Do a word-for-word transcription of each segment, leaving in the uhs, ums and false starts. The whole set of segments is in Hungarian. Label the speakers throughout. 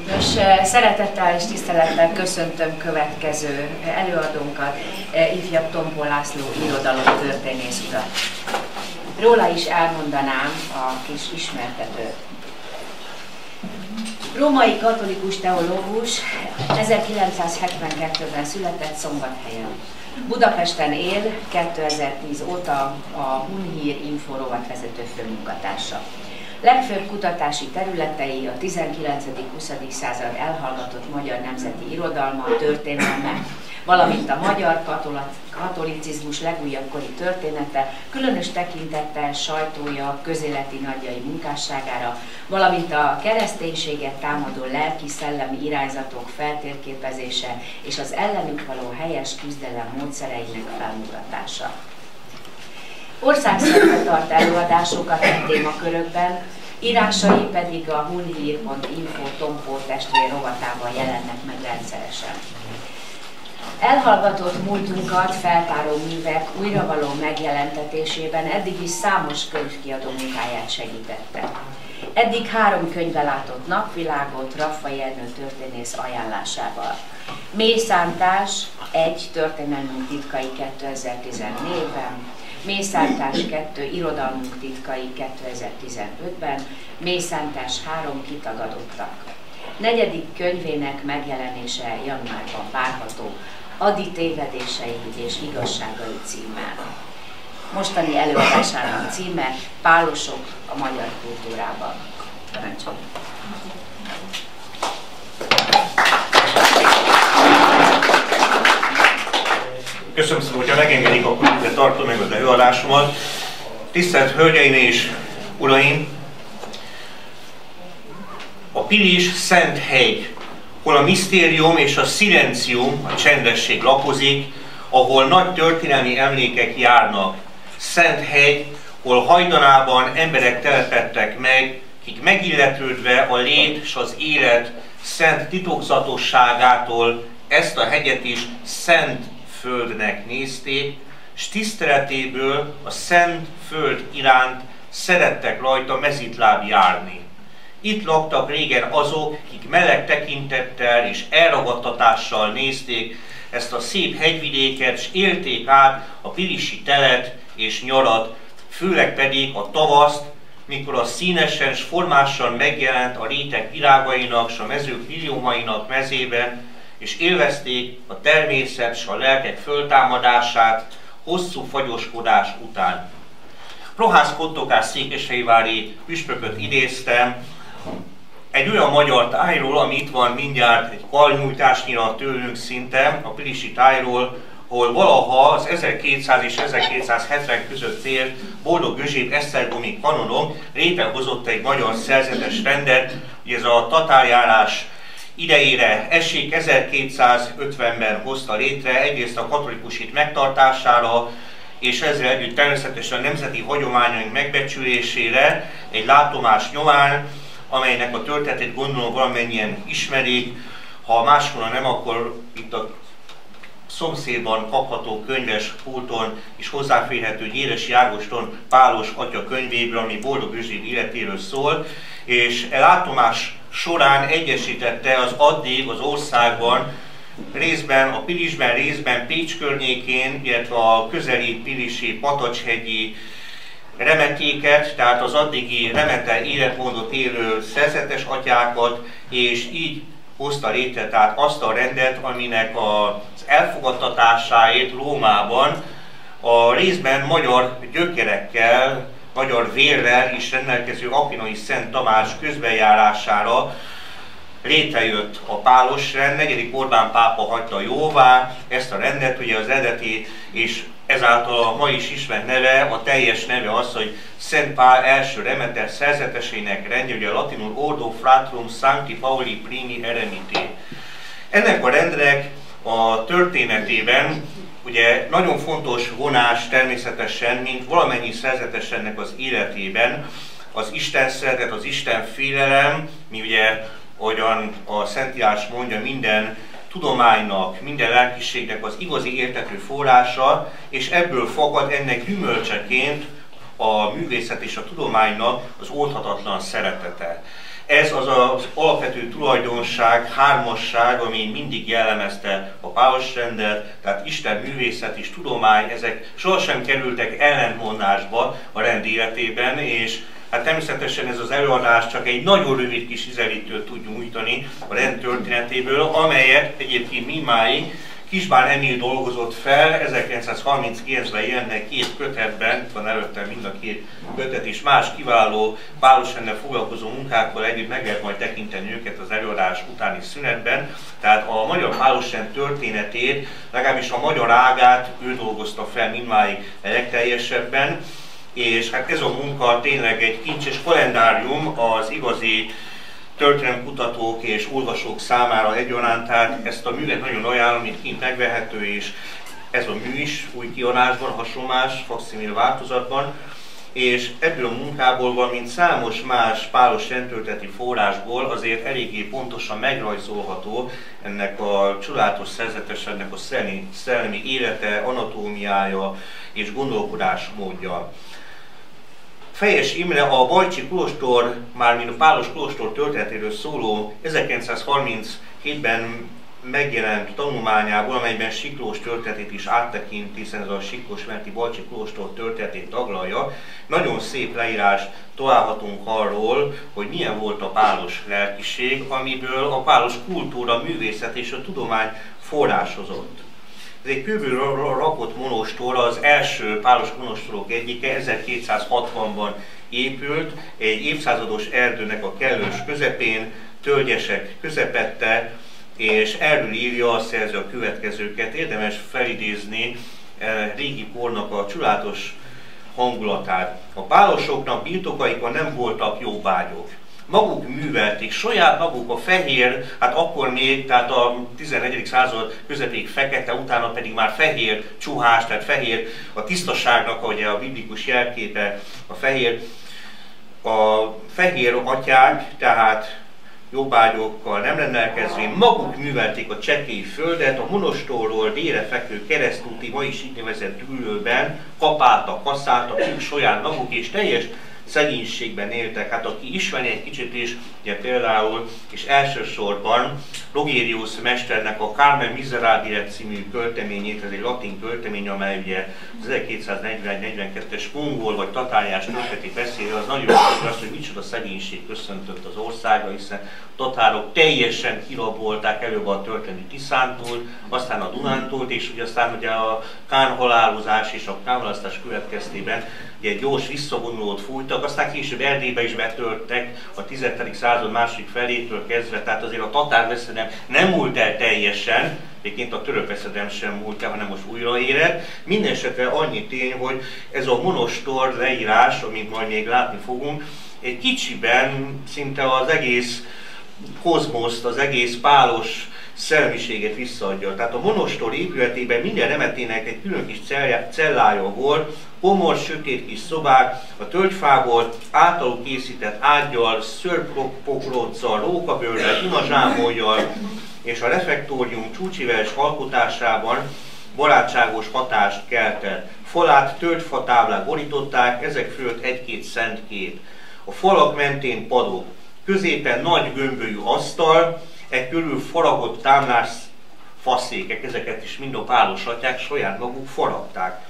Speaker 1: Nos, szeretettel és tisztelettel köszöntöm következő előadónkat, ifjabb Tompó László irodalomtörténész urat. Róla is elmondanám a kis ismertetőt. Római katolikus teológus, ezerkilencszázhetvenkettőben született Szombathelyen. Budapesten él, kétezer-tíz óta a Hunhír Info rovatvezető főmunkatársa. Legfőbb kutatási területei a tizenkilencedik-huszadik század elhallgatott magyar nemzeti irodalma, történelme, valamint a magyar katolicizmus legújabb kori története, különös tekintettel sajtója, közéleti nagyjai munkásságára, valamint a kereszténységet támadó lelki-szellemi irányzatok feltérképezése és az ellenük való helyes küzdelem módszereinek felmutatása. Országszerte tart előadásokat a témakörökben, írásai pedig a hunhír pont info Tompó testvér rovatában jelennek meg rendszeresen. Elhallgatott múltunkat feltáró művek újravaló megjelentetésében eddig is számos könyvkiadó munkáját segítette. Eddig három könyve látott napvilágot Raffai Ernő történész ajánlásával. Mélyszántás, egy történelmünk titkai kétezer-tizennégyben, Mélyszántás kettő irodalmunk titkai kétezer-tizenötben, Mélyszántás három kitagadottak. Negyedik könyvének megjelenése januárban várható, Adi tévedései és igazságai címmel. Mostani előadásának címe Pálosok a magyar kultúrában. Parancsoljon!
Speaker 2: Köszönöm szépen, hogyha megengedik, akkor ide tartom meg az előadásomat. Tisztelt Hölgyeim és Uraim! A Pilis szent hegy, hol a misztérium és a szilencium, a csendesség lakozik, ahol nagy történelmi emlékek járnak. Szent hegy, hol hajdanában emberek telepedtek meg, kik megilletődve a lét és az élet szent titokzatosságától ezt a hegyet is szent földnek nézték, s tiszteletéből a szent föld iránt szerettek rajta mezitláb járni. Itt laktak régen azok, kik meleg tekintettel és elragadtatással nézték ezt a szép hegyvidéket, s élték át a pilisi telet és nyarat, főleg pedig a tavaszt, mikor a színesen s formásan megjelent a rétek virágainak s a mezők milliómainak mezében, és élvezték a természet s a lelkek föltámadását hosszú fagyoskodás után. Prohász Kottokás székesfehérvári püspököt idéztem, egy olyan magyar tájról, ami itt van mindjárt egy karnyújtásnyira tőlünk szinte, a pilisi tájról, ahol valaha az ezerkétszáz és ezerkétszázhetven között élt Boldog Euzsébia esztergomi kanonom létrehozott egy magyar szerzetes rendet, hogy ez a tatárjárás idejére esik, ezerkétszázötvenben hozta létre, egyrészt a katolikus hit megtartására, és ezzel együtt természetesen a nemzeti hagyományaink megbecsülésére, egy látomás nyomán, amelynek a történetét gondolom valamennyien ismerik, ha máshol nem, akkor itt a szomszédban kapható könyves pulton is hozzáférhető Gyéresi Ágoston Pálos atya könyvéből, ami Boldog Euzsébia életéről szól, és e látomás során egyesítette az addig az országban, részben a Pilisben, részben Pécs környékén, illetve a közeli pilisi patacshegyi remetéket, tehát az addigi remete életmódot élő szerzetes atyákat, és így hozta létre tehát azt a rendet, aminek az elfogadtatásáért Rómában a részben magyar gyökerekkel, magyar vérrel is rendelkező Akinai Szent Tamás közbenjárására létrejött a Pálos rend. Negyedik Orbán pápa hagyta jóvá ezt a rendet, ugye az eredeti, és ezáltal a ma is ismert neve, a teljes neve az, hogy Szent Pál első remete szerzetesének rendje, ugye a latinul Ordo Fratrum Sancti Pauli Primi Eremiti. Ennek a rendnek a történetében ugye nagyon fontos vonás természetesen, mint valamennyi szerzetesennek az életében, az Isten szeretet, az Isten félelem, mi ugye, ahogyan a Szentírás mondja, minden tudománynak, minden lelkiségnek az igazi értető forrása, és ebből fakad ennek gyümölcseként a művészet és a tudománynak az oldhatatlan szeretete. Ez az az alapvető tulajdonság, hármasság, ami mindig jellemezte a pálosrendet, tehát Isten, művészet és tudomány, ezek sohasem kerültek ellentmondásba a rend életében, és hát természetesen ez az előadás csak egy nagyon rövid kis ízelítőt tud nyújtani a rend történetéből, amelyet egyébként mindmáig Kisbán Emil dolgozott fel, ezerkilencszázharminckilencben jelent meg két kötetben, itt van előttem mind a két kötet, és más kiváló pálosrenddel foglalkozó munkákkal együtt meg lehet majd tekinteni őket az előadás utáni szünetben. Tehát a magyar pálosrend történetét, legalábbis a magyar ágát ő dolgozta fel mindmáig legteljesebben, és hát ez a munka tényleg egy kincses kalendárium az igazi történelemkutatók és olvasók számára egyaránt, tehát ezt a művet nagyon ajánlom, mint kint megvehető, és ez a mű is új kiadásban, hasonlás, fakszimil változatban, és ebből a munkából, valamint számos más pálos rendtörténeti forrásból azért eléggé pontosan megrajzolható ennek a csodálatos szerzetes, ennek a szellemi, szellemi élete, anatómiája és gondolkodásmódja. Fejes Imre a Bajcsi kolostor, mármint a pálos kolostor történetéről szóló ezerkilencszázharminchétben megjelent tanulmányából, amelyben Siklós történetét is áttekint, hiszen ez a Siklós-menti Bajcsi kolostor történetét taglalja. Nagyon szép leírás találhatunk arról, hogy milyen volt a pálos lelkiség, amiből a pálos kultúra, művészet és a tudomány forrásozott. Ez egy kőből rakott monostor, az első pálos monostorok egyike, ezerkétszázhatvanban épült, egy évszázados erdőnek a kellős közepén, tölgyesek közepette, és erről írja a szerző a következőket. Érdemes felidézni régi kornak a csodálatos hangulatát. A pálosoknak birtokaikon nem voltak jobbágyok. Maguk művelték, saját maguk a fehér, hát akkor még, tehát a tizennegyedik század közepéig fekete, utána pedig már fehér csuhás, tehát fehér a tisztaságnak, ugye a biblikus jelképe, a fehér, a fehér atyák, tehát jobbágyokkal nem rendelkezvén, maguk művelték a csekély földet, a monostorról délre fekvő keresztúti, ma is így nevezett dűlőben kapáltak, kaszáltak, ők saját maguk, és teljes szegénységben éltek. Hát aki ismeri egy kicsit is, ugye például, és elsősorban Rogérius mesternek a Carmen Miserabile című költeményét, ez egy latin költemény, amely ugye az ezerkétszáznegyvenegy-negyvenkettes mongol vagy tatárjás történeti beszélő, az nagyon fontos az, hogy micsoda szegénység köszöntött az országra, hiszen a tatárok teljesen kirabolták előbb a történeti Tiszántól, aztán a Dunántól, és ugye aztán ugye a kánhalálozás és a kánválasztás következtében ugye egy gyors visszavonulót fújtak, aztán később Erdélybe is betörtek a tizenedik század második felétől kezdve, tehát azért a tatár veszedelem nem múlt el teljesen, egyébként a török veszedelem sem múlt el, hanem most újraérett. Mindenesetre annyi tény, hogy ez a monostor leírás, amit majd még látni fogunk, egy kicsiben szinte az egész kozmoszt, az egész pálos szellemiséget visszaadja. Tehát a monostor épületében minden emetének egy külön kis cellája volt, komor, sötét kis szobák, a tölgyfából általuk készített ággyal, szörpokróccal, rókabőrrel, imazsámolyjal és a refektórium csúcsiveres alkotásában barátságos hatást keltett. Falát tölgyfatáblák borították, ezek fölött egy-két szentkép. A falak mentén padok, középen nagy gömbölyű asztal, e körül faragott támlás faszékek, ezeket is mind a pálos atyák saját maguk faragták.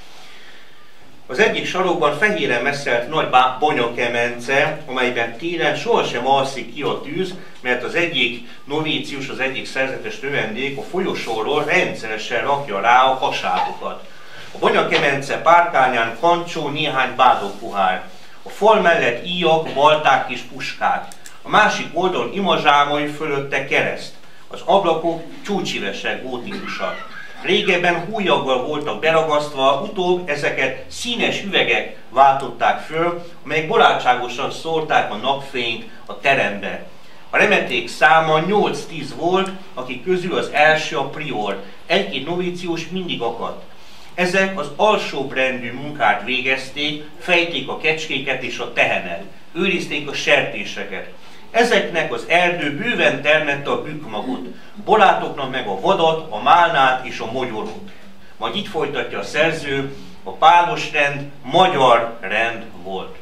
Speaker 2: Az egyik sarokban fehéren messzelt nagy banyakemence, amelyben télen sohasem alszik ki a tűz, mert az egyik novícius, az egyik szerzetes növendék a folyosóról rendszeresen rakja rá a hasátokat. A banyakemence párkányán kancsó, néhány bádogpuhár. A fal mellett íjak, balták és puskák. A másik oldalon imazsámoly, fölötte kereszt. Az ablakok csúcsivesek, gótikusak. Régebben húlyaggal voltak beragasztva, utóbb ezeket színes üvegek váltották föl, amelyek barátságosan szórták a napfényt a terembe. A remeték száma nyolc-tíz volt, akik közül az első a prior, egy-két novícius mindig akadt. Ezek az alsóbb rendű munkát végezték, fejték a kecskéket és a tehenet, őrizték a sertéseket. Ezeknek az erdő bőven termette a bükkmagot, borátoknak meg a vadat, a málnát és a mogyorot. Majd így folytatja a szerző, a pálos rend magyar rend volt.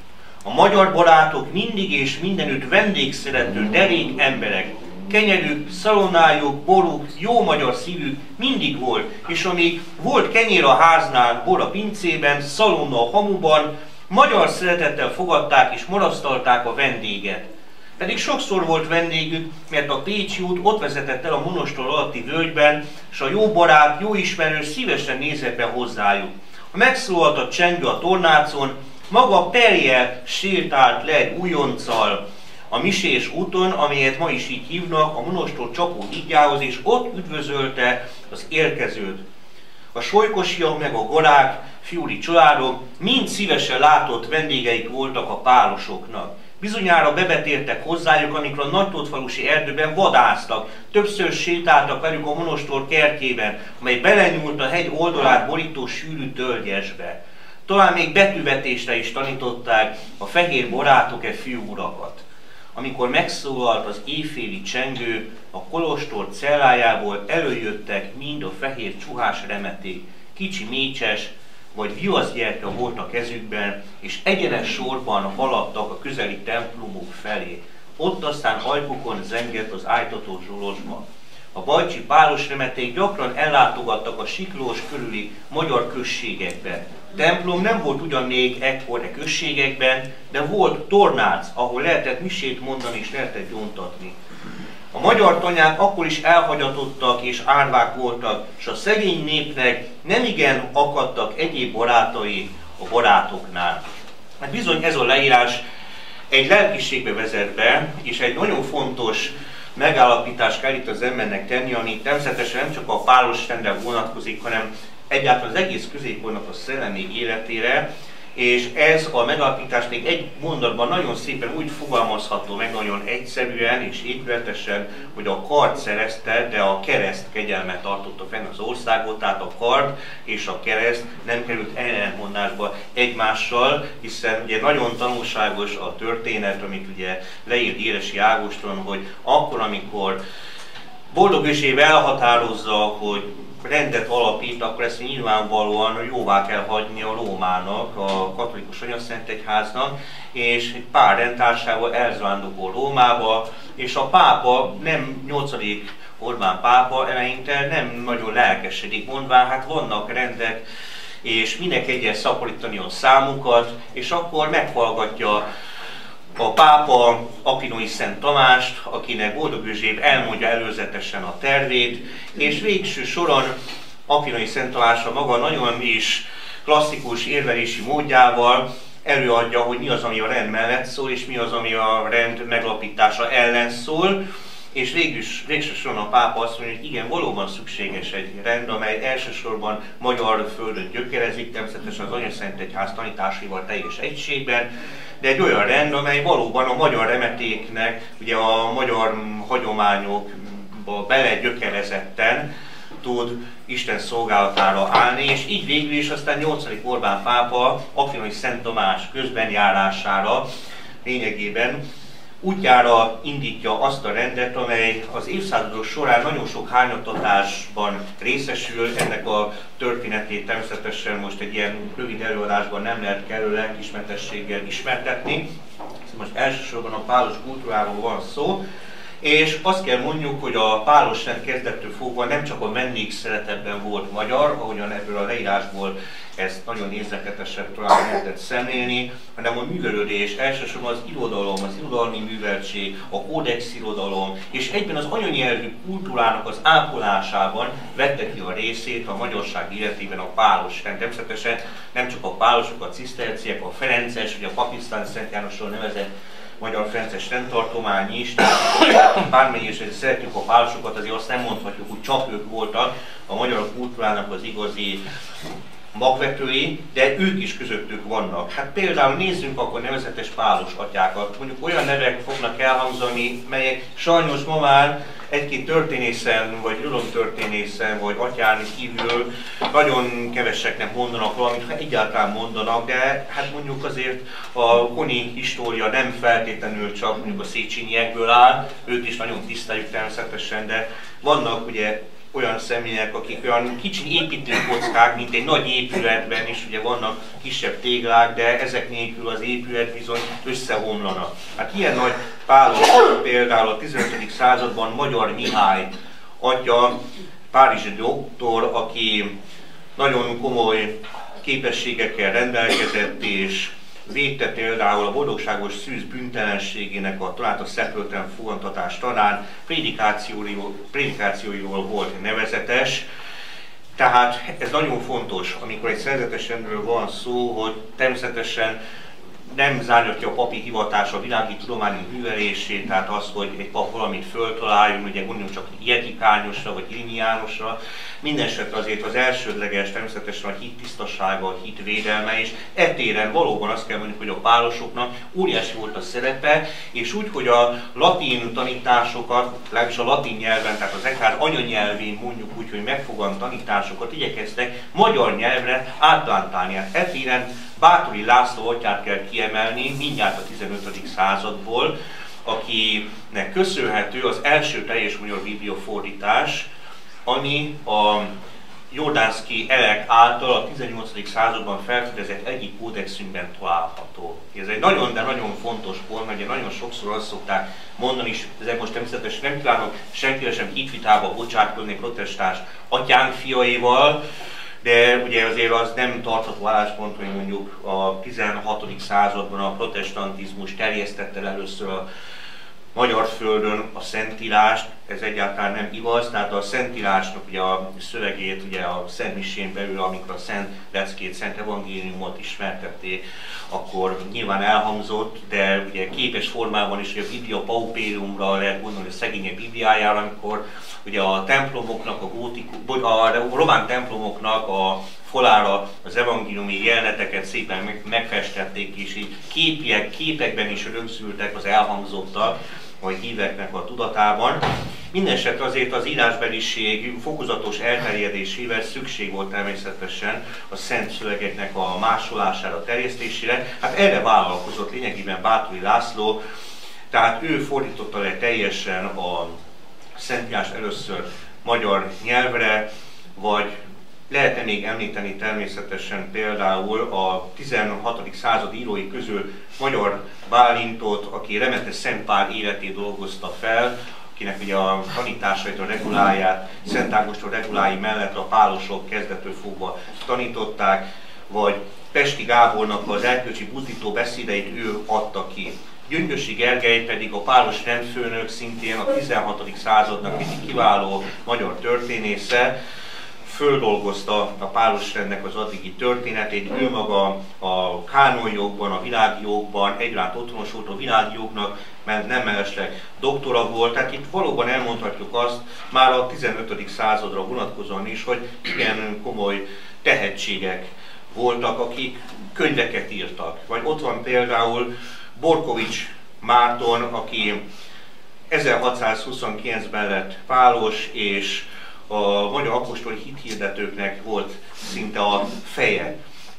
Speaker 2: A magyar barátok mindig és mindenütt vendégszerető, derék emberek. Kenyerük, szalonájuk, boruk, jó magyar szívük mindig volt, és amíg volt kenyér a háznál, bor a pincében, szalonna a hamuban, magyar szeretettel fogadták és marasztalták a vendéget. Pedig sokszor volt vendégük, mert a Pécsi út ott vezetett el a monostor alatti völgyben, és a jó barát, jó ismerő szívesen nézett be hozzájuk. Ha megszólalt a csengő a tornácon, maga Perjel sétált le egy újonccal a Misés úton, amelyet ma is így hívnak, a monostor csapó hídjához, és ott üdvözölte az érkezőt. A solykosiak meg a gorák, fiúri családok mind szívesen látott vendégeik voltak a pálosoknak. Bizonyára bebetértek hozzájuk, amikor a Nagytótfalusi erdőben vadásztak. Többször sétáltak velük a monostor kertjében, amely belenyúlt a hegy oldalát borító sűrű tölgyesbe. Talán még betűvetésre is tanították a fehér barátok-e fiúurakat. Amikor megszólalt az éjféli csengő, a kolostor cellájából előjöttek mind a fehér csuhás remeték, kicsi mécses vagy viaszgyerke volt a kezükben, és egyenes sorban haladtak a közeli templomok felé. Ott aztán ajkukon zengett az ájtató zsolozsma. A bajcsi pálos remeték gyakran ellátogattak a Siklós körüli magyar községekbe. Templom nem volt ugyan még ekkor e községekben, de volt tornác, ahol lehetett misét mondani és lehetett gyóntatni. A magyar tanyák akkor is elhagyatottak és árvák voltak, és a szegény népnek nemigen akadtak egyéb barátai a barátoknál. Hát bizony ez a leírás egy lelkiségbe vezet be, és egy nagyon fontos megállapítást kell itt az embernek tenni, ami természetesen nem csak a pálos rendre vonatkozik, hanem egyáltalán az egész középkornak a szellemi életére, és ez a megalapítás még egy mondatban nagyon szépen úgy fogalmazható meg, nagyon egyszerűen és épületesen, hogy a kard szerezte, de a kereszt kegyelmet tartotta fenn az országot, tehát a kard és a kereszt nem került ellentmondásba egymással, hiszen ugye nagyon tanulságos a történet, amit ugye leírt Éresi Ágoston, hogy akkor, amikor Boldog Özséb elhatározza, hogy rendet alapít, akkor ezt nyilvánvalóan jóvá kell hagyni a Rómának, a katolikus anyaszentegyháznak, és egy pár rendtársával elzándokol Rómába, és a pápa, nem nyolcadik Orbán pápa eleinte nem nagyon lelkesedik, mondván, hát vannak rendek, és minek egyes szaporítani a számukat, és akkor meghallgatja a pápa Apinói Szent Tamást, akinek Boldog Özséb elmondja előzetesen a tervét, és végső soron Apinói Szent Tamás a maga nagyon is klasszikus érvelési módjával előadja, hogy mi az, ami a rend mellett szól, és mi az, ami a rend meglapítása ellen szól, és végülis, végső soron a pápa azt mondja, hogy igen, valóban szükséges egy rend, amely elsősorban magyar földön gyökerezik, természetesen az Anyaszentegyház tanításaival teljes egységben, de egy olyan rend, amely valóban a magyar remetéknek, ugye a magyar hagyományokba belegyökerezetten tud Isten szolgálatára állni, és így végül is aztán nyolcadik Orbán pápa Apinói Szent Tamás közbenjárására lényegében útjára indítja azt a rendet, amely az évszázadok során nagyon sok hányattatásban részesül. Ennek a történetét természetesen most egy ilyen rövid előadásban nem lehet kellő lelkiismeretességgel ismertetni. Most elsősorban a pálos kultúráról van szó, és azt kell mondjuk, hogy a pálos rend kezdettől fogva nem csak a vendégszeretetben volt magyar, ahogyan ebből a leírásból ezt nagyon érzeketesen talán lehetett szemlélni, hanem a művelődés, elsősorban az irodalom, az irodalmi műveltség, a kódex irodalom, és egyben az anyanyelvű kultúrának az ápolásában vette ki a részét a magyarság életében a pálos rend. Természetesen nem csak a pálosok, a ciszterciek, a ferences, vagy a pakisztáni Szent Jánosról nevezett magyar ferences rendtartomány is, bármennyi is szeretjük a pálosokat, azért azt nem mondhatjuk, hogy csak ők voltak a magyar kultúrának az igazi magvetői, de ők is közöttük vannak. Hát például nézzünk akkor nevezetes pálos atyákat. Mondjuk olyan nevek fognak elhangzani, melyek sajnos ma már egy-két történészen, vagy irodalomtörténészen, vagy atyán kívül nagyon keveseknek mondanak valamit, ha egyáltalán mondanak, de hát mondjuk azért a koni história nem feltétlenül csak mondjuk a Széchenyiekből áll, őt is nagyon tiszteljük természetesen, de vannak ugye olyan személyek, akik olyan kicsi építőkockák, mint egy nagy épületben is, ugye vannak kisebb téglák, de ezek nélkül az épület bizony összeomlana. Hát ilyen nagy pálos például a tizenötödik században Magyar Mihály atya, párizsi doktor, aki nagyon komoly képességekkel rendelkezett, és védte például a boldogságos szűz bűntelenségének a találatos szeplőtlen fogantatás tanán, prédikációiról, prédikációiról volt nevezetes. Tehát ez nagyon fontos, amikor egy szerzetes rendről van szó, hogy természetesen nem zárja ki a papi hivatás a világi tudományok művelését, tehát az, hogy egy pap valamit föltaláljon, ugye gondoljunk csak Jeti Kányosra vagy Ilényi Jánosra, mindenesetre azért az elsődleges természetesen a hit tisztasága, a hit védelme, és e téren valóban azt kell mondjuk, hogy a pálosoknak óriási volt a szerepe, és úgy, hogy a latin tanításokat, legalábbis a latin nyelven, tehát az egyház anyanyelvén mondjuk úgy, hogy megfogant tanításokat igyekeztek magyar nyelvre átlántálni. E téren Báthory László atyát kell kiemelni, mindjárt a tizenötödik századból, akinek köszönhető az első teljes magyar biblia fordítás, ami a Jordánszky Elek által a tizennyolcadik században felfedezett egyik kódexünkben található. Ez egy nagyon, de nagyon fontos pont, mert ugye nagyon sokszor azt szokták mondani, és ezek most természetesen nem kívánok senkire sem hitvitába bocsátkozni protestáns atyánk fiaival, de ugye azért az nem tartható álláspont, hogy mondjuk a tizenhatodik században a protestantizmus terjesztette először a magyar földön a Szentírást, ez egyáltalán nem igaz, tehát a Szentírásnak ugye a szövegét ugye a Szent Misén belül, amikor a Szent Leckét, Szent Evangéliumot ismertették, akkor nyilván elhangzott, de ugye képes formában is, hogy a Biblia paupériumra lehet gondolni, a szegények Bibliájára, amikor ugye a templomoknak, a, gótik, a román templomoknak a falára az evangéliumi jeleneteket szépen megfestették, és így képiek, képekben is rögzültek az elhangzottak, vagy híveknek a tudatában. Mindenesetre azért az írásbeliség fokozatos elterjedésével szükség volt természetesen a szent szövegeknek a másolására, terjesztésére. Hát erre vállalkozott lényegében Báthory László, tehát ő fordította le teljesen a Szentírást először magyar nyelvre, vagy lehet-e még említeni természetesen például a tizenhatodik század írói közül Magyar Bálintot, aki Remetes Szent Pál életét dolgozta fel, akinek ugye a tanításait, a reguláját, Szent Ágoston regulái mellett a pálosok kezdettől fogva tanították, vagy Pesti Gábornak az erkölcsi buzdító beszédeit ő adta ki. Gyöngyösi Gergely pedig a pálos rendfőnök, szintén a tizenhatodik századnak egy kiváló magyar történésze, földolgozta a pálosrendnek az addigi történetét, ő maga a kánonjogban, a világjogban egyaránt otthonosult a világjognak, mert nem mellesleg doktora volt, tehát itt valóban elmondhatjuk azt már a tizenötödik századra vonatkozóan is, hogy igen komoly tehetségek voltak, akik könyveket írtak. Vagy ott van például Borkovics Márton, aki ezerhatszázhuszonkilencben lett pálos, és a magyar apostoli hithirdetőknek volt szinte a feje.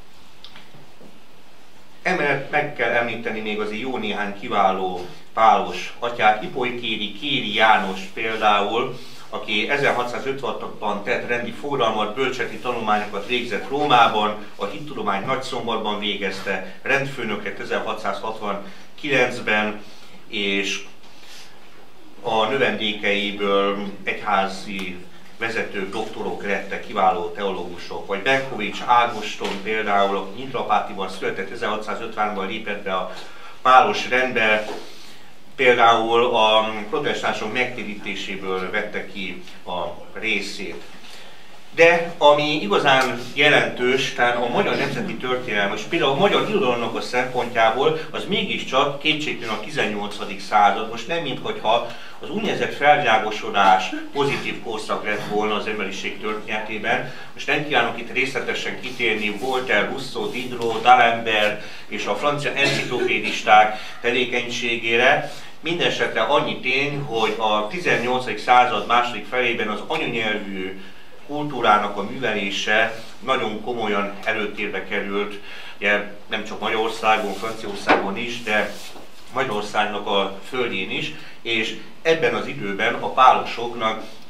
Speaker 2: Emellett meg kell említeni még azért jó néhány kiváló pálos atyát, Ipolykéri, Kéri János például, aki ezerhatszázötvenhatban tett rendi forradalmat, bölcseti tanulmányokat végzett Rómában, a hittudomány Nagyszombatban végezte, rendfőnöket ezerhatszázhatvankilencben, és a növendékeiből egyházi vezetők, doktorok lettek, kiváló teológusok, vagy Benkovics Ágoston például, aki Nyitrapátiban született, ezerhatszázötvenben lépett be a pálos rendbe, például a protestánsok megtérítéséből vette ki a részét. De ami igazán jelentős, tehát a magyar nemzeti történelem, és például a magyar irodalomnak a szempontjából, az mégiscsak kétségtelen a tizennyolcadik század, most nem minthogyha az úgynevezett felvilágosodás pozitív korszak lett volna az emberiség történetében. Most nem kívánok itt részletesen kitérni Voltaire, Rousseau, Diderot, D'Alembert és a francia enciklopédisták tevékenységére. Mindenesetre annyi tény, hogy a tizennyolcadik század második felében az anyanyelvű kultúrának a művelése nagyon komolyan előtérbe került, ugye nem csak Magyarországon, Franciaországon is, de Magyarországnak a földjén is, és ebben az időben a pálosoknak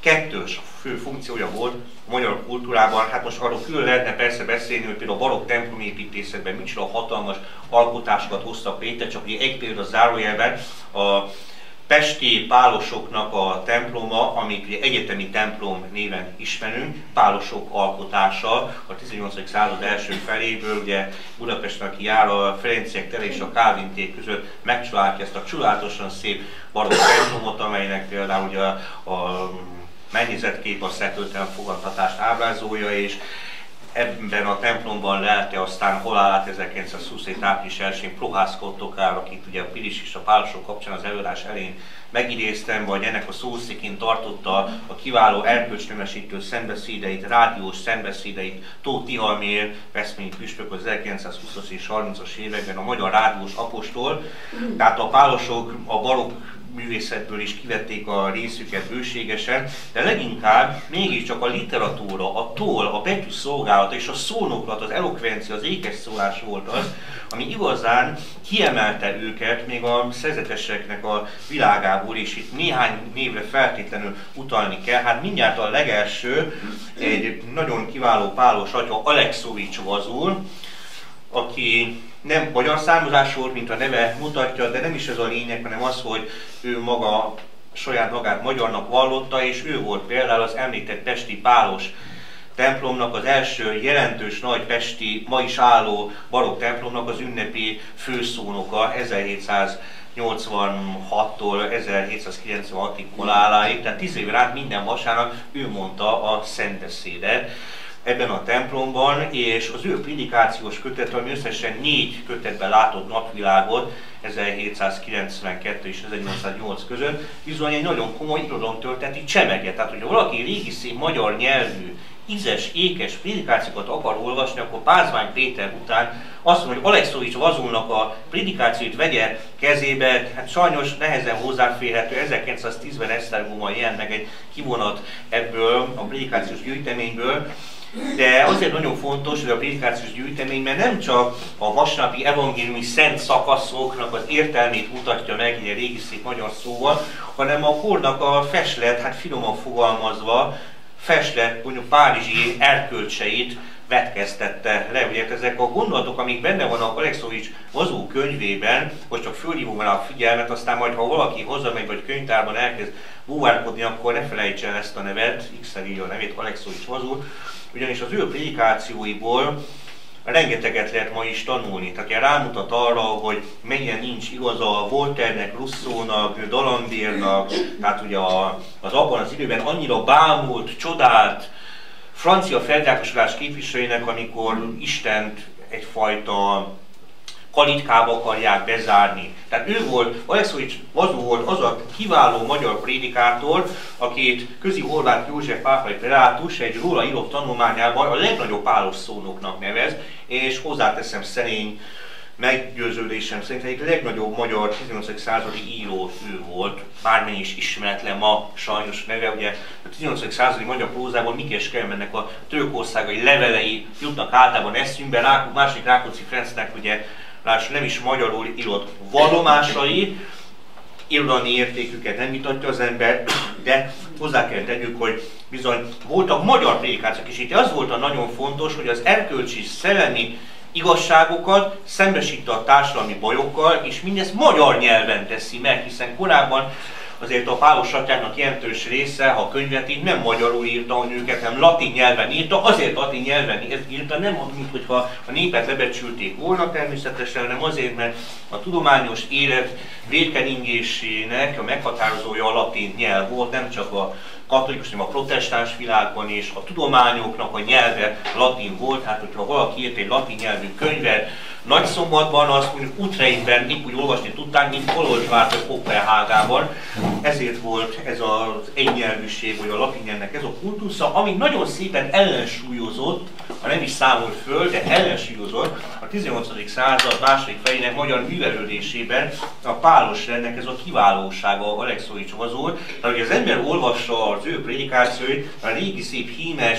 Speaker 2: kettős fő funkciója volt a magyar kultúrában. Hát most arról külön lehetne persze beszélni, hogy például a barokk templomépítészetben micsoda hatalmas alkotásokat hoztak létre, csak ugye egy példa zárójelben a pesti pálosoknak a temploma, amit egyetemi templom néven ismerünk, pálosok alkotása a tizennyolcadik század első feléből, ugye Budapesten, aki jár a Ferenciek tere és a Kálvin tér között, megcsodálja ezt a csodálatosan szép barokk templomot, amelynek például ugye a, a mennyezetkép a szetöltelen fogadtatást ábrázolja, és ebben a templomban lelte aztán halálát ezerkilencszázhuszonhét április elsején Prohász Kottokár, akit ugye a Pilis és a pálosok kapcsán az előadás elején megidéztem, vagy ennek a szószékén tartotta a kiváló erkölcsnemesítő szentbeszédeit, rádiós szentbeszédeit Tóth Tihalmér, veszprémi püspök az ezerkilencszázhúszas és harmincas években, a magyar rádiós apostol. Tehát a pálosok a barokk művészetből is kivették a részüket bőségesen, de leginkább mégiscsak a literatúra, a toll, a betű szolgálata és a szónoklat, az elokvencia, az ékes szólás volt az, ami igazán kiemelte őket még a szerzeteseknek a világából, és itt néhány névre feltétlenül utalni kell. Hát mindjárt a legelső egy nagyon kiváló pálos atya, Alexovics Vazul, aki nem magyar származás volt, mint a neve mutatja, de nem is ez a lényeg, hanem az, hogy ő maga saját magát magyarnak vallotta, és ő volt például az említett pesti pálos templomnak az első jelentős nagy pesti, ma is álló barokk templomnak az ünnepi főszónoka ezerhétszáznyolcvanhattól ezerhétszázkilencvenhatig koláláig, tehát tíz év át minden vasárnap ő mondta a szentbeszédet ebben a templomban, és az ő prédikációs kötet, ami összesen négy kötetben látott napvilágot ezerhétszázkilencvenkettő és ezernyolcszáznyolc között, bizony egy nagyon komoly irodalomtörténeti csemege. Tehát, hogyha valaki régi szép magyar nyelvű, ízes, ékes prédikációkat akar olvasni, akkor Pázmány Péter után azt mondja, hogy Alexovics Vazulnak a prédikációit vegye kezébe, hát sajnos nehezen hozzáférhető, ezerkilencszáztízben Esztergomban jelent meg egy kivonat ebből a prédikációs gyűjteményből, de azért nagyon fontos, hogy a prédikációs gyűjteményben nem csak a vasárnapi evangéliumi szent szakaszoknak az értelmét mutatja meg, ilyen régi szép magyar szóval, hanem a kornak a feslet, hát finoman fogalmazva, feslet, mondjuk párizsi erkölcseit vetkeztette le. Ugye ezek a gondolatok, amik benne vannak Alexovics Vazul könyvében, most csak fölhívom rá a figyelmet, aztán majd, ha valaki hazamegy, vagy könyvtárban elkezd búvárkodni, akkor ne felejts el ezt a nevet, X-el a nevét, Alexovics Vazul, ugyanis az ő prédikációiból rengeteget lehet ma is tanulni. Tehát rámutat arra, hogy mennyien nincs igaza Voltaire-nek, Rousseau-nak, D'Alembert-nak, tehát ugye az abban az időben annyira bámult, csodált francia felvilágosodás képviselőinek, amikor Istent egyfajta kalitkába akarják bezárni. Tehát ő volt, Alexovics Vazul volt az a kiváló magyar prédikátor, akit Közi Horváth József pápai prelátus egy róla írott tanulmányában a legnagyobb pálos szónoknak nevez, és hozzáteszem szerény meggyőződésem szerint egyik legnagyobb magyar tizennyolcadik századi író ő volt, bármennyi is ismeretlen ma sajnos neve, ugye a tizennyolcadik századi magyar prózából Mikés Kelemennek a törökországai levelei jutnak általában eszünkbe, Rák, másik Rákóczi Ferencnek ugye láss, nem is magyarul írott vallomásai, irodalmi értéküket nem vitatja az ember, de hozzá kell tegyük, hogy bizony voltak magyar prédikációk, és itt az volt a nagyon fontos, hogy az erkölcsi, szellemi igazságokat szembesítette a társadalmi bajokkal, és mindezt magyar nyelven teszi meg, hiszen korábban azért a pálos atyáknak jelentős része, ha a könyvet írt, nem magyarul írta a nőket, hanem latin nyelven írta, azért latin nyelven írta, nem mint hogyha a népet lebecsülték volna természetesen, hanem azért, mert a tudományos élet vérkeringésének a meghatározója a latin nyelv volt, nem csak a katolikus, hanem a protestáns világban, és a tudományoknak a nyelve latin volt, hát hogyha valaki írt egy latin nyelvű könyvet, Nagyszombatban azt mondjuk Utreinben épp úgy olvasni tudták, mint Kolozsvár vagy Kopenhágában. Ezért volt ez az egynyelvűség, vagy a latin nyelvnek ez a kultusza, ami nagyon szépen ellensúlyozott, ha nem is számolt föl, de ellensúlyozott a tizennyolcadik század második felének magyar művelődésében a pálos rendnek ez a kiválósága Alexovics Vazul. Tehát, hogy az ember olvassa az ő prédikációit, a régi szép hímes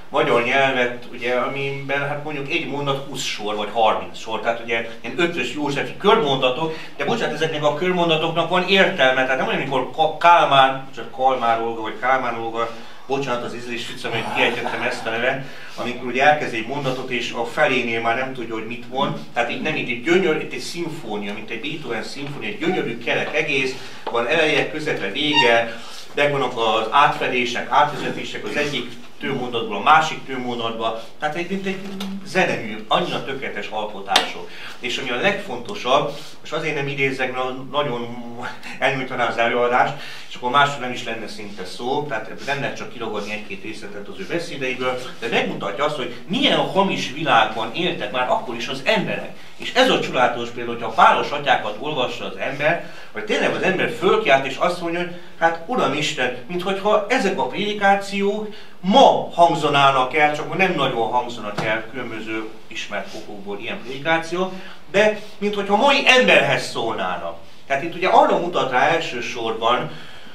Speaker 2: magyar nyelvet, ugye, amiben hát mondjuk egy mondat húsz sor vagy harminc sor, tehát ugye ilyen ötös Józsefi körmondatok, de bocsánat, ezeknek a körmondatoknak van értelme, tehát nem olyan, amikor Kálmán, bocsánat, Kalmár Olga vagy Kálmán Olga, bocsánat az ízlés vicca, mert kiejtettem ezt a nevet, amikor ugye elkezd egy mondatot és a felénél már nem tudja, hogy mit mond, tehát itt nem itt egy gyönyör, itt egy szimfónia, mint egy Beethoven szimfónia, egy gyönyörű kerek egész, van eleje, közepe, vége, megvannak az átfedések, átvezetések az egyik tőmondatból a másik tőmondatba, tehát egy, mint egy zenemű, annyira tökéletes alkotások. És ami a legfontosabb, és azért nem idézzek, mert nagyon elnyújtaná az előadást, és akkor másról nem is lenne szinte szó, tehát nem lehet csak kiragadni egy-két részletet az ő beszédeiből, de megmutatja azt, hogy milyen hamis világban éltek már akkor is az emberek. És ez a csodálatos például, hogyha a pálos atyákat olvassa az ember, vagy tényleg az ember fölkiált és azt mondja, hogy hát Uramisten, minthogyha ezek a prédikációk ma hangzanának el, csak nem nagyon hangzanak el különböző ismert okokból ilyen prédikáció, de minthogyha mai emberhez szólnának. Tehát itt ugye arra mutat rá elsősorban,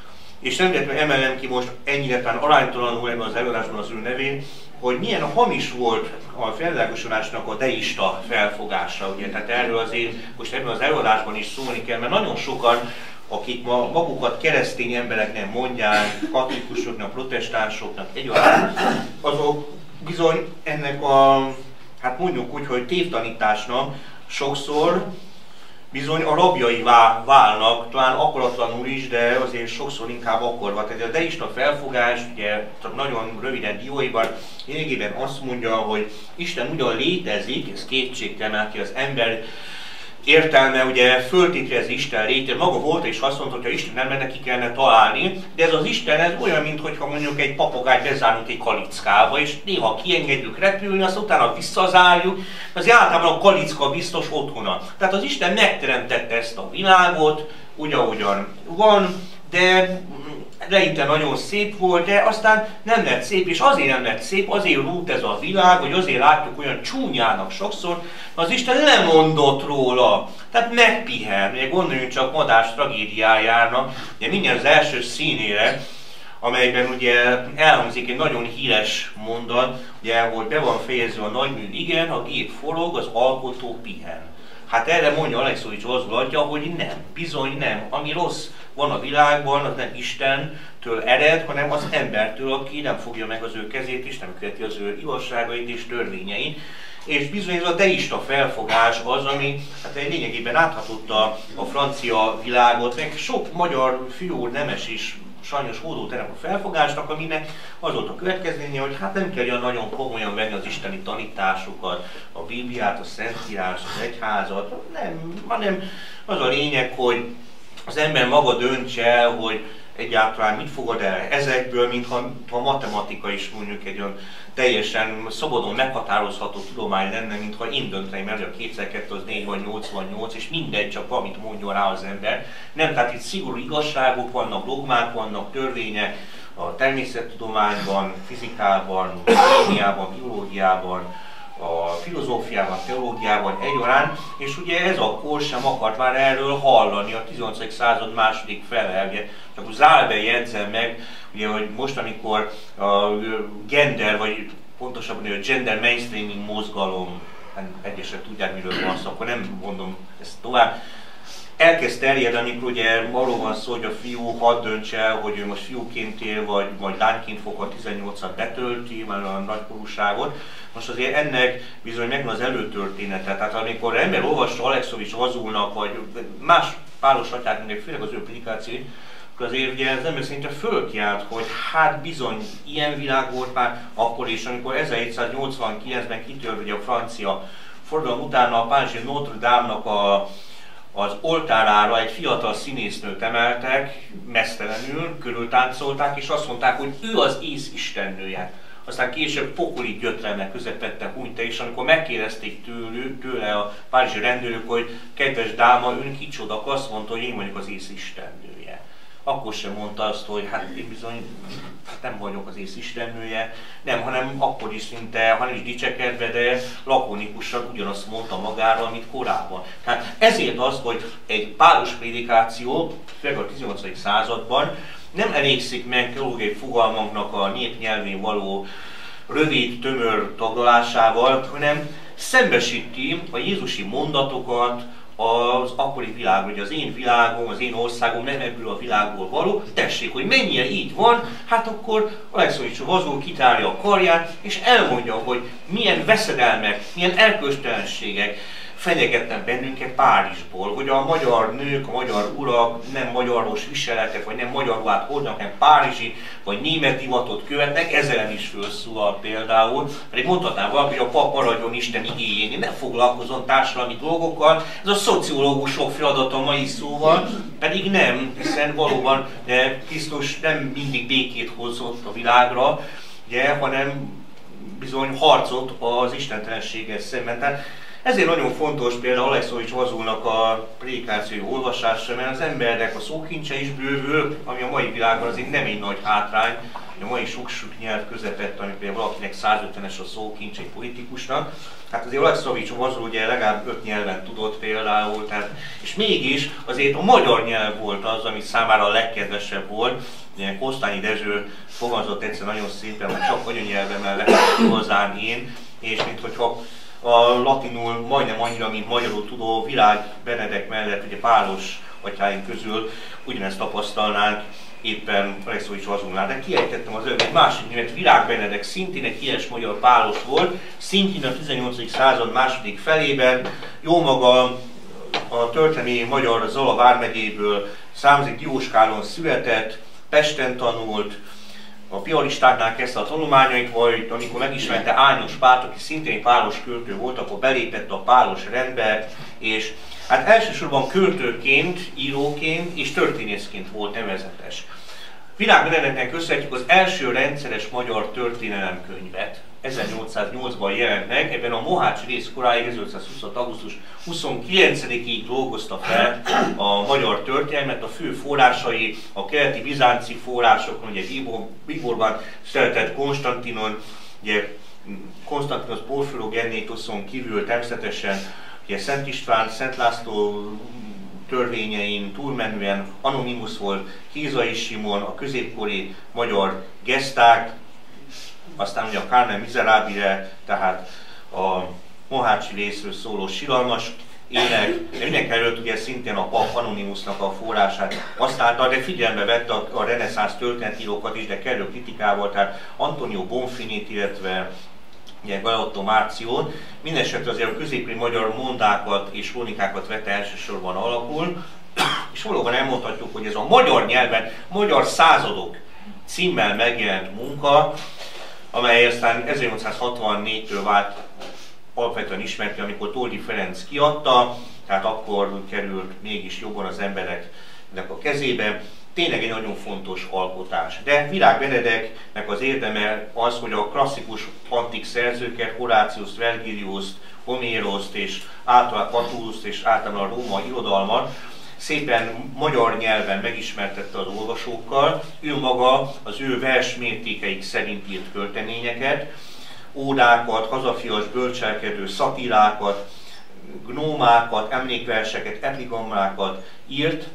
Speaker 2: és nem lehet, emelem ki most ennyire talán aránytalanul ebben az előadásban az ő nevén, hogy milyen hamis volt a felvilágosodásnak a deista felfogása, ugye, tehát erről azért most ebben az előadásban is szólni kell, mert nagyon sokan, akik ma magukat keresztény embereknek mondják, katolikusoknak, protestánsoknak egyaránt, azok bizony ennek a, hát mondjuk úgy, hogy tévtanításnak sokszor bizony a rabjai válnak, talán akaratlanul is, de azért sokszor inkább akarva. Tehát a deista felfogás, ugye csak nagyon röviden dióiban, lényegében azt mondja, hogy Isten ugyan létezik, ez kétségtelen, aki az ember értelme, ugye föltételez Isten léte, maga volt és azt mondta, hogy ha Isten nem lenne, ki kellene találni, de ez az Isten ez olyan, mintha mondjuk egy papagájt bezárunk egy kalickába, és néha kiengedjük repülni, azt utána visszazárjuk, azért általában a kalicka biztos otthona. Tehát az Isten megteremtette ezt a világot, úgy ahogyan van, de eleinte nagyon szép volt, de aztán nem lett szép, és azért nem lett szép, azért rút ez a világ, hogy azért látjuk olyan csúnyának sokszor, az Isten lemondott róla, tehát megpihen, ugye gondoljunk csak Madás tragédiájára, ugye mindjárt az első színére, amelyben ugye elhangzik egy nagyon híres mondat, ugye, hogy be van fejezve a nagymű, igen, a gép forog, az alkotó pihen. Hát erre mondja Alexovics Lazul atya, hogy nem, bizony nem, ami rossz van a világban, az nem Istentől ered, hanem az embertől, aki nem fogja meg az ő kezét, és nem követi az ő igazságait és törvényeit. És bizony ez a deista felfogás az, ami hát lényegében áthatotta a francia világot, meg sok magyar fiú nemes is sajnos hódult ennek a felfogásnak, aminek az volt a következménye, hogy hát nem kell olyan nagyon komolyan venni az isteni tanításokat, a Bibliát, a Szentírás, az egyházat, nem, hanem az a lényeg, hogy az ember maga döntse el, hogy egyáltalán mit fogad el ezekből, mintha a matematika is mondjuk egy olyan teljesen szabadon meghatározható tudomány lenne, mintha én dönteném el, hogy a kétszer kettő az négy vagy nyolcvannyolc, és mindegy, csak valamit mondjon rá az ember. Nem, tehát itt szigorú igazságok vannak, dogmák vannak, törvények a természettudományban, fizikában, kémiában, biológiában, a filozófiában, teológiában egyaránt, és ugye ez a kor sem akart már erről hallani, a tizennyolcadik század második fele, ugye, csak zárbe jegyzem meg, ugye, hogy most, amikor a gender, vagy pontosabban a gender mainstreaming mozgalom, egyesek tudják, miről van szó, akkor nem mondom ezt tovább, elkezd terjedni, amikor ugye arról van szó, hogy a fiú hadd döntse el, hogy ő most fiúként él, vagy, vagy lányként fog a tizennyolcat betölti, már a nagykorúságot. Most azért ennek bizony megvan az előtörténete. Tehát amikor ember olvassa Alexovics Lazulnak, vagy más pálos atyáknak, főleg az ő prédikációit, akkor azért ugye az ember szinte fölkiált, hogy hát bizony ilyen világ volt már akkor is, amikor ezerhétszáznyolcvankilencben kitört ugye a francia forradalom utána a párizsi Notre Dame-nak a az oltárára egy fiatal színésznőt emeltek, meztelenül, körültáncolták, és azt mondták, hogy ő az ész istennője. Aztán később pokoli gyötrelmek közepette hunyta, és amikor megkérdezték tőle, tőle a párizsi rendőrök, hogy kedves dáma, ön kicsoda, azt mondta, hogy én vagyok az ész istennője. Akkor sem mondta azt, hogy hát én bizony hát nem vagyok az ész istennője, nem, hanem akkor is szinte, ha nem is dicsekedve, de lakonikusan ugyanazt mondta magára, amit korábban. Tehát ezért az, hogy egy pálos prédikáció, főleg a tizennyolcadik században nem elégszik meg teológiai fogalmaknak a népnyelvén való rövid, tömör taglalásával, hanem szembesíti a jézusi mondatokat az akkori világ, hogy az én világom, az én országom nem ebből a világból való, tessék, hogy mennyire így van, hát akkor Alexovics Vazul kitárja a karját, és elmondja, hogy milyen veszedelmek, milyen erkölcstelenségek fenyegetnek bennünket Párizsból, hogy a magyar nők, a magyar urak nem magyaros viseletet, vagy nem magyar ruhát hordnak, hanem párizsi, vagy német divatot követnek, ezzel is felszólal például. Pedig mondhatnám valaki, hogy a pap maradjon Isten igéjén, nem foglalkozom társadalmi dolgokkal, ez a szociológusok feladata mai szóval, pedig nem, hiszen valóban de Krisztus nem mindig békét hozott a világra, ugye, hanem bizony harcot az istentelenséggel szemben. Tehát ezért nagyon fontos például Alexovics Vazulnak a prédikációi olvasása, mert az embernek a szókincse is bővül, ami a mai világban azért nem egy nagy hátrány, a mai sok-sok nyelv közepett, ami például valakinek százötvenes a szókincse egy politikusnak. Hát azért Alexovics Vazul ugye legalább öt nyelven tudott például, tehát, és mégis azért a magyar nyelv volt az, ami számára a legkedvesebb volt. Ugye Kosztányi Dezső fogalmazott egyszer nagyon szépen, hogy csak anyanyelvemen lehet igazán én, és minthogyha a latinul majdnem annyira, mint magyarul tudó Virág Benedek mellett, ugye pálos atyáink közül ugyanezt tapasztalnánk éppen Alexovics Vazulnál. De kiejtettem az egy másik névet, Virág Benedek szintén egy híres magyar pálos volt, szintén a tizennyolcadik század második felében, jó maga a történelmi magyar Zala vármegyéből származik, Dióskálon született, Pesten tanult, a piaristáknál kezdte a tanulmányait, vagy amikor megismerte Ányos Pált, aki szintén pálos költő volt, akkor belépett a pálos rendbe, és hát elsősorban költőként, íróként és történészként volt nevezetes. Virág Benedeknek köszönhetjük az első rendszeres magyar történelemkönyvet, ezernyolcszáznyolcban jelent meg, ebben a Mohács rész koráig, ezerötszázhuszonhat. augusztus huszonkilencedikéig dolgozta fel a magyar történelmet, a fő forrásai a keleti bizánci forrásokon, ugye Bíborban született Konstantinon, ugye Konstantinos Porphyrogennétoszon kívül természetesen ugye Szent István, Szent László törvényein túlmenően Anonymus volt, Kézai Simon, a középkori magyar geszták, aztán ugye a Carmen Miserabile, tehát a mohácsi részről szóló siralmas ének, de mindenek előtt ugye szintén a pap Anonymusnak a forrását használta, de figyelembe vette a, a reneszánsz történetírókat is, de kellő kritikával, tehát Antonio Bonfinit, illetve ugye Galeotto Márciót. Mindenesetre azért a középkori magyar mondákat és krónikákat vette elsősorban alapul, és valóban elmondhatjuk, hogy ez a magyar nyelven, magyar századok címmel megjelent munka, amely aztán ezernyolcszázhatvannégytől vált alapvetően ismerté, amikor Toldy Ferenc kiadta, tehát akkor került mégis jobban az embereknek a kezébe. Tényleg egy nagyon fontos alkotás. De Virág Benedeknek az érdeme az, hogy a klasszikus antik szerzőket, Horáciuszt, Vergiliuszt, Homéroszt és általában Catullust és általában a római irodalmat szépen magyar nyelven megismertette az olvasókkal. Ő maga az ő versmértékeik szerint írt költeményeket, ódákat, hazafias bölcselkedő szatírákat, gnómákat, emlékverseket, epigammákat írt,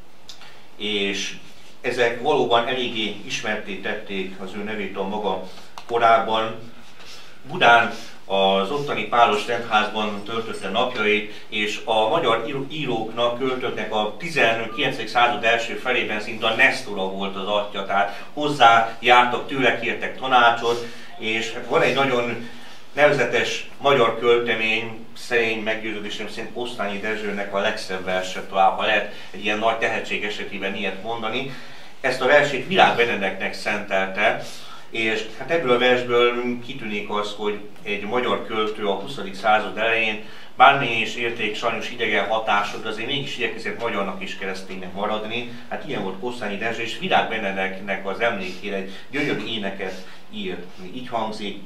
Speaker 2: és ezek valóban eléggé ismertté tették az ő nevét a maga korában. Budán az ottani pálos rendházban töltötte napjait, és a magyar íróknak, költőknek a tizenkilencedik század első felében szinte a Nestora volt az atya, tehát hozzá jártak, tőle kértek tanácsot, és hát van egy nagyon nevezetes magyar költemény, szerény meggyőződésem szerint Kosztányi Dezsőnek a legszebb verse, talán ha lehet egy ilyen nagy tehetség esetében ilyet mondani. Ezt a versét Virág Benedeknek szentelte, és hát ebből a versből kitűnik az, hogy egy magyar költő a huszadik század elején bármilyen is érték sajnos idegen hatásod, de azért mégis igyekezett magyarnak és kereszténynek maradni. Hát ilyen volt Kosztányi Dezső, és Virág Benedeknek az emlékére egy gyönyörű éneket írt. Így hangzik: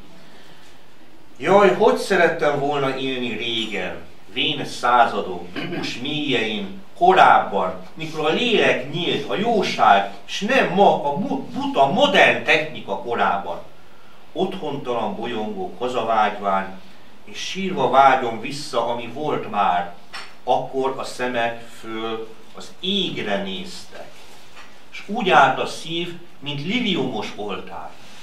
Speaker 2: jaj, hogy szerettem volna élni régen, vén századok, dús mélyein, korábban, mikor a lélek nyílt, a jóság, és nem ma a buta, modern technika korában. Otthontalan bolyongók hazavágyván, és sírva vágyom vissza, ami volt már. Akkor a szemek föl az égre néztek, és úgy állt a szív, mint liliumos oltár.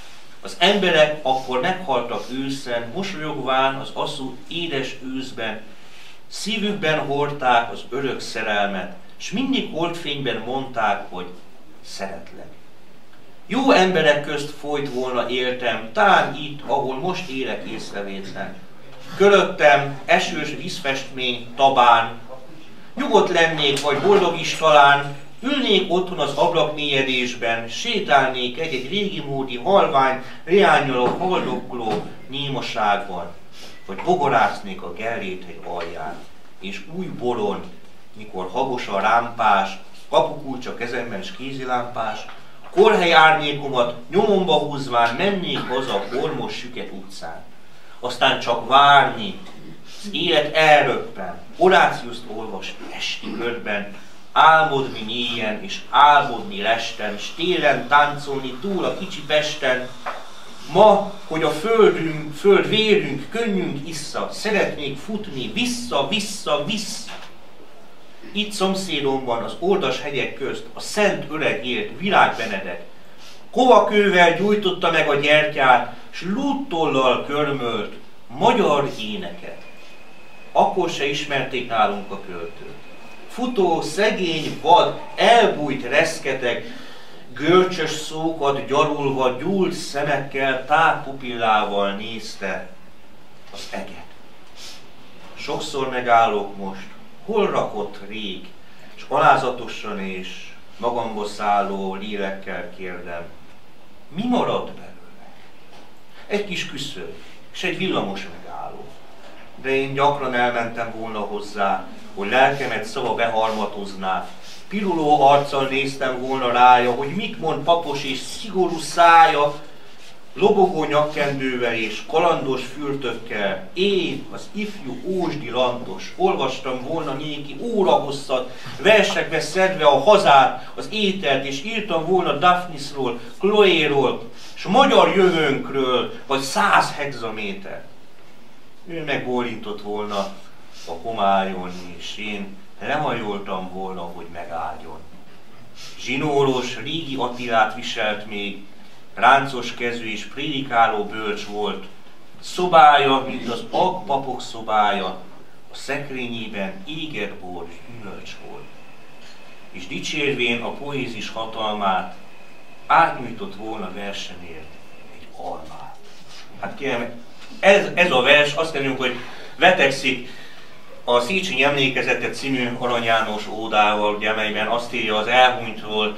Speaker 2: Az emberek akkor meghaltak őszen, mosolyogván az asszú édes őszben, szívükben hordták az örök szerelmet, s mindig holdfényben mondták, hogy szeretlek. Jó emberek közt folyt volna éltem, tán itt, ahol most élek észrevétlen. Köröttem esős vízfestmény tabán, nyugodt lennék, vagy boldog is talán, ülnék otthon az ablakmélyedésben, sétálnék egy-egy régi módi halvány, reányoló, haldokló némaságban, vagy bogorásznék a Gerréthegy alján, és új boron, mikor habosan rámpás, kapukulcsa kezemben s kézilámpás, korhely árnyékomat nyomomba húzván mennék haza a bormos süket utcán. Aztán csak várni, az élet elröppen, Horáciuszt olvasni esti körben, álmodni mélyen és álmodni lesten, s télen táncolni túl a kicsi Pesten. Ma, hogy a földünk, föld vérünk, könnyünk issza, szeretnék futni vissza, vissza, vissza. Itt szomszédomban, az Ordas hegyek közt, a szent öreg élt, Virág Benedek. Kovakővel gyújtotta meg a gyertyát, s lúdtollal körmölt magyar éneket. Akkor se ismerték nálunk a költőt. Futó, szegény, vad, elbújt reszketeg, görcsös szókat gyarulva, gyúlt szemekkel, tágpupillával nézte az eget. Sokszor megállok most, hol rakott rég, és alázatosan és magamba szálló lélekkel kérdem, mi maradt belőle? Egy kis küszöb, és egy villamos megálló. De én gyakran elmentem volna hozzá, hogy lelkemet szava beharmatozná. Piruló arccal néztem volna rája, hogy mit mond papos és szigorú szája, lobogó nyakkendővel és kalandos fürtökkel. Én, az ifjú ósdi lantos, olvastam volna néki órahosszat, versekbe szedve a hazát, az ételt, és írtam volna Daphnisról, Chloéról, és magyar jövőnkről, vagy száz hexaméter. Ő megbólintott volna a homályon, és én lemajoltam volna, hogy megáldjon. Zsinóros, régi Attilát viselt még, ráncos kezű és prédikáló bölcs volt. Szobája, mint az agpapok szobája, a szekrényében égett bor, gyümölcs volt. És dicsérvén a poézis hatalmát, átnyújtott volna versenért egy almát. Hát kérem, ez, ez a vers, azt mondjuk, hogy vetekszik a Széchenyi Emlékezete című Arany János ódával, ugye, amelyben azt írja az elhunytról,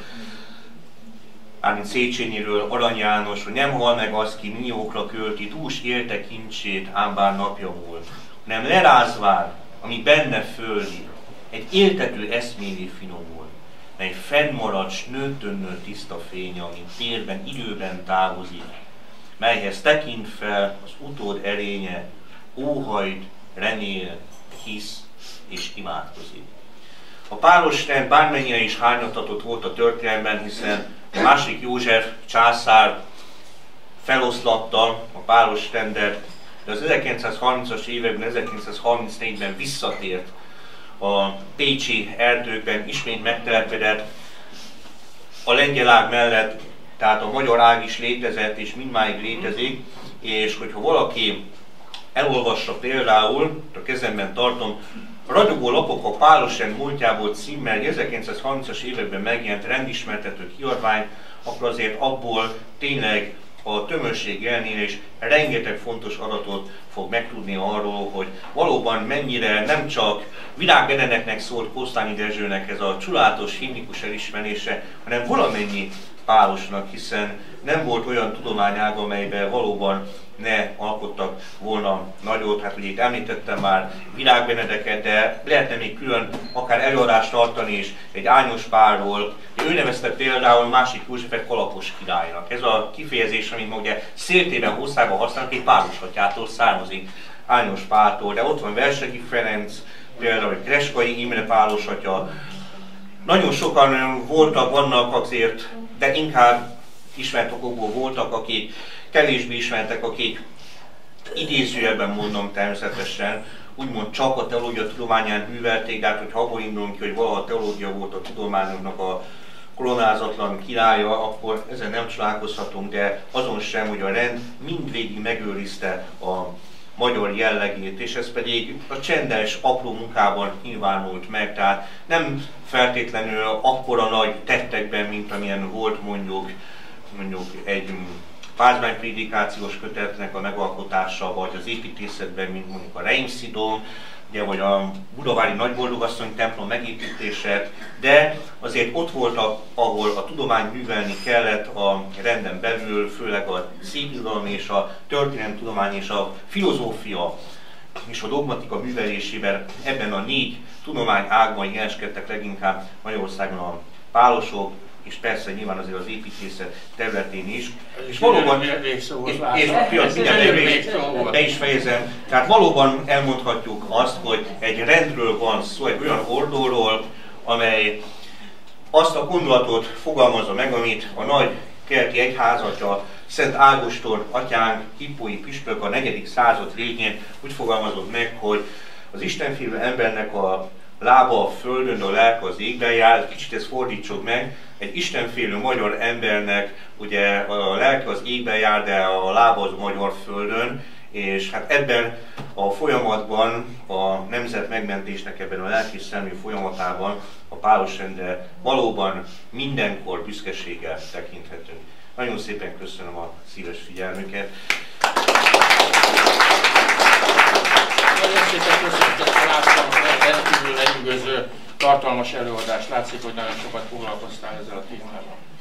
Speaker 2: mármint Széchenyiről, Arany János, hogy nem hal meg az, ki milliókra költi, dús érte kincsét, ám bár napja múlt, nem lerázván, ami benne földi, egy éltető eszméné finomul, mely fennmarad, s nőttön tiszta fény, ami térben, időben távozik, melyhez tekint fel az utód erénye, óhajt, remél, hisz és imádkozik. A Pálosrend bármennyire is hányatatott volt a történelemben, hiszen a második József császár feloszlatta a Pálosrendet, de az ezerkilencszázharmincas években, ezerkilencszázharmincnégyben visszatért a pécsi erdőkben, ismét megtelepedett a lengyel ág mellett, tehát a magyar ág is létezett és mindmáig létezik, és hogyha valaki elolvassa például, a kezemben tartom, Ragyogó lapok a Pálosrend múltjából címmel ezerkilencszázharmincas években megjelent rendismertető kiadvány, akkor azért abból tényleg a tömörség ellenére is rengeteg fontos adatot fog megtudni arról, hogy valóban mennyire nem csak Virág Benedeknek szólt Kosztolányi Dezsőnek ez a csodálatos himnikus elismerése, hanem valamennyi Pálosnak, hiszen nem volt olyan tudományág, amelyben valóban ne alkottak volna nagyot. Hát ugye itt említettem már Virág Benedeket, de lehetne még külön akár előadást tartani is egy Ányos Pálról. Ő nevezte például másik Józsefet Kalapos királynak. Ez a kifejezés, amit ma ugye széltében hosszában használnak, egy Pálosatyától származik, Ányos Páltól, de ott van Versegi Ferenc, például Kreskai Imre Pálosatya. Nagyon sokan voltak, vannak azért, de inkább ismert okokból voltak, akik kevésbé ismertek, akik idézőjelben mondom természetesen, úgymond csak a teológia tudományán művelték, de hát, hogy abból indulunk ki, hogy valaha a teológia volt a tudományoknak a koronázatlan királya, akkor ezen nem csodálkozhatunk, de azon sem, hogy a rend mindvégig megőrizte a magyar jellegét, és ez pedig a csendes, apró munkában nyilvánult meg, tehát nem feltétlenül akkora nagy tettekben, mint amilyen volt mondjuk, mondjuk egy pázmányprédikációs kötetnek a megalkotása, vagy az építészetben, mint mondjuk a Reimszidom, ugye, vagy a budavári Nagyboldogasszony templom megépítése, de azért ott voltak, ahol a tudomány művelni kellett a renden belül, főleg a szépirodalom és a történelemtudomány és a filozófia és a dogmatika művelésében ebben a négy tudomány ágban jeleskedtek leginkább Magyarországon a pálosok, és persze nyilván azért az építészet területén is. És valóban, és, és piac, mindjárt be is fejezem, tehát valóban elmondhatjuk azt, hogy egy rendről van szó, egy olyan ordóról, amely azt a gondolatot fogalmazza meg, amit a nagy keleti egyházatja, Szent Ágoston atyánk, hippói püspök a negyedik század végén úgy fogalmazott meg, hogy az istenfélő embernek a lába a földön, a lelke az égben jár, kicsit ezt fordítsuk meg, egy istenfélő magyar embernek ugye a lelke az égben jár, de a lába az a magyar földön, és hát ebben a folyamatban, a nemzet megmentésnek ebben a lelki szellemi folyamatában a pálosrendre valóban mindenkor büszkeséggel tekinthetünk. Nagyon szépen köszönöm a szíves figyelmüket.
Speaker 3: Nagyon szépen köszönjük, láttam rendkívül lenyűgöző, tartalmas előadást. Látszik, hogy nagyon sokat foglalkoztál ezzel a témával.